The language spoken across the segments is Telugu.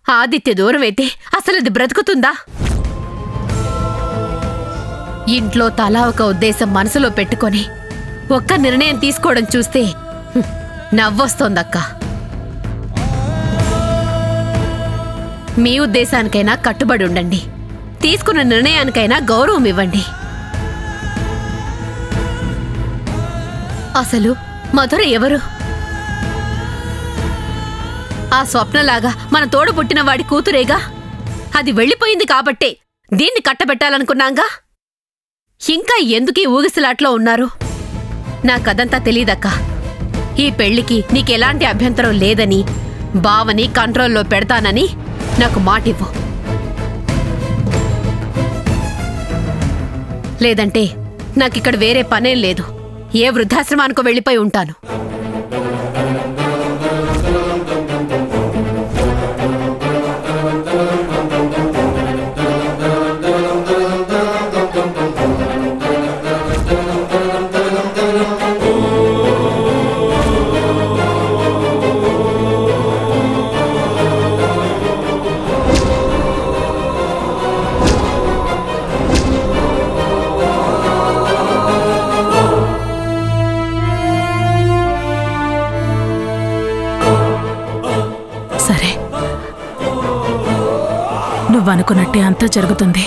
ఆదిత్య దూరమైతే అసలు అది బ్రతుకుతుందా? ఇంట్లో తలా ఒక ఉద్దేశం మనసులో పెట్టుకొని ఒక్క నిర్ణయం తీసుకోవడం చూస్తే నవ్వొస్తోందక్క. మీ ఉద్దేశానికైనా కట్టుబడి ఉండండి, తీసుకున్న నిర్ణయానికైనా గౌరవం ఇవ్వండి. అసలు మధుర ఎవరు? ఆ స్వప్నలాగా మన తోడు పుట్టిన వాడి కూతురేగా. అది వెళ్ళిపోయింది కాబట్టే దీన్ని కట్టబెట్టాలనుకున్నాంగా. ఇంకా ఎందుకీ ఊగిసలాట్లో ఉన్నారు? నాకదంతా తెలీదక్క. ఈ పెళ్లికి నీకెలాంటి అభ్యంతరం లేదని, బావని కంట్రోల్లో పెడతానని నాకు మాటివ్వు. లేదంటే నాకిక్కడ వేరే పనేం లేదు. ఏ వృద్ధాశ్రమానికో వెళ్ళిపోయి ఉంటాను. నువ్వనుకున్నట్టే అంతా జరుగుతుంది.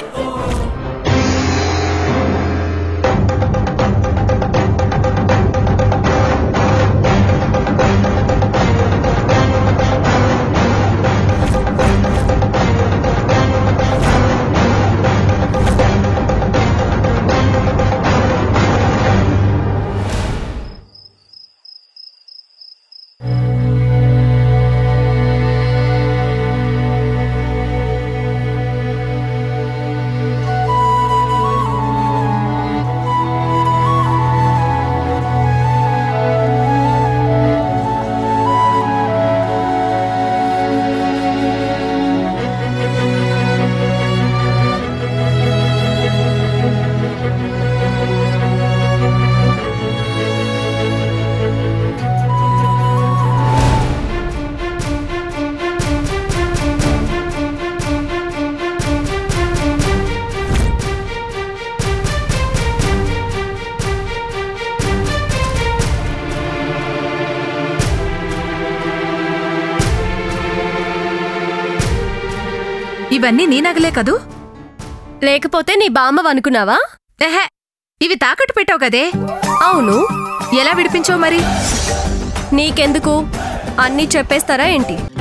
ఇవన్నీ నీ నగలే కదూ? లేకపోతే నీ బామ్మవనుకున్నావా? ఎహే, ఇవి తాకట్టు పెట్టావు కదే. అవును. ఎలా విడిపించావు మరి? నీకెందుకు? అన్నీ చెప్పేస్తారా ఏంటి?